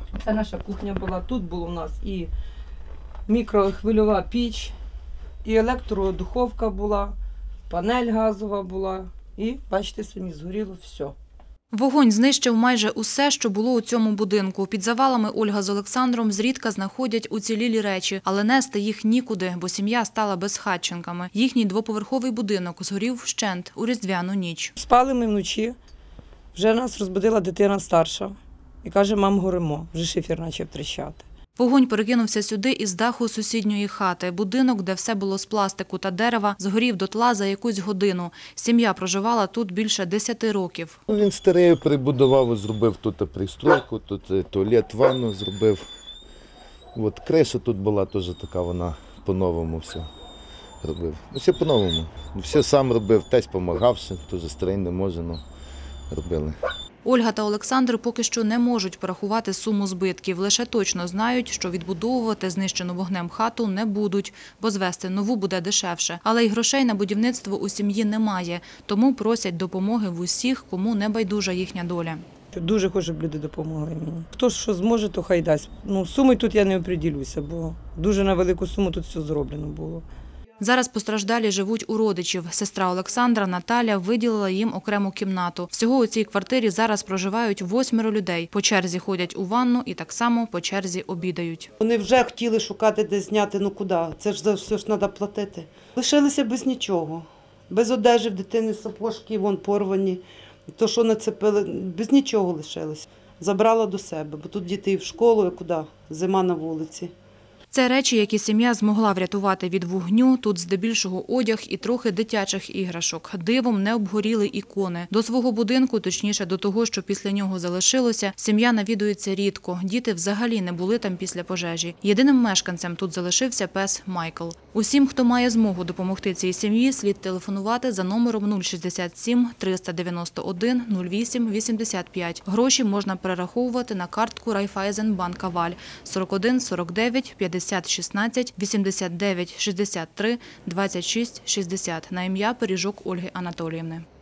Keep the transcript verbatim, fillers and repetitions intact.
Це наша кухня була. Тут було у нас і мікрохвильова піч, і електродуховка була, панель газова була. І, бачите, самі згоріло все. Вогонь знищив майже усе, що було у цьому будинку. Під завалами Ольга з Олександром зрідка знаходять уцілілі речі, але нести їх нікуди, бо сім'я стала безхатченками. Їхній двоповерховий будинок згорів вщент у різдвяну ніч. Спали ми вночі, вже нас розбудила дитина старша і каже, мам, горимо, вже шифер почав тріщати. Вогонь перекинувся сюди із даху сусідньої хати. Будинок, де все було з пластику та дерева, згорів дотла за якусь годину. Сім'я проживала тут більше десяти років. Він старий прибудував, зробив тут пристройку, тут туалет, ванну зробив. От криша тут була теж така, вона по-новому все робив. Все по-новому. Все сам робив, тесть допомагав, теж старий не може, але робили. Ольга та Олександр поки що не можуть порахувати суму збитків. Лише точно знають, що відбудовувати знищену вогнем хату не будуть, бо звести нову буде дешевше. Але й грошей на будівництво у сім'ї немає, тому просять допомоги в усіх, кому не байдужа їхня доля. Дуже хочу, щоб люди допомогли мені. Хто що зможе, то хай дасть. Ну, суми тут я не оприділюся, бо дуже на велику суму тут все зроблено було. Зараз постраждалі живуть у родичів. Сестра Олександра, Наталя, виділила їм окрему кімнату. Всього у цій квартирі зараз проживають восьмеро людей. По черзі ходять у ванну і так само по черзі обідають. Вони вже хотіли шукати, де зняти, ну куди? Це ж за все ж треба платити. Лишилися без нічого. Без одежі в дитини сапожки, вон порвані. То, що нацепили, без нічого лишилися. Забрала до себе, бо тут діти і в школу, і куди? Зима на вулиці. Це речі, які сім'я змогла врятувати від вогню. Тут здебільшого одяг і трохи дитячих іграшок. Дивом не обгоріли ікони. До свого будинку, точніше до того, що після нього залишилося, сім'я навідується рідко. Діти взагалі не були там після пожежі. Єдиним мешканцем тут залишився пес Майкл. Усім, хто має змогу допомогти цій сім'ї, слід телефонувати за номером нуль шістдесят сім триста дев'яносто один нуль вісім вісімдесят п'ять. Гроші можна перераховувати на картку Райфайзенбанка Валь сорок один сорок дев'ять п'ятдесят шістнадцять вісімдесят дев'ять шістдесят три двадцять шість шістдесят на ім'я Пиріжок Ольги Анатоліївни.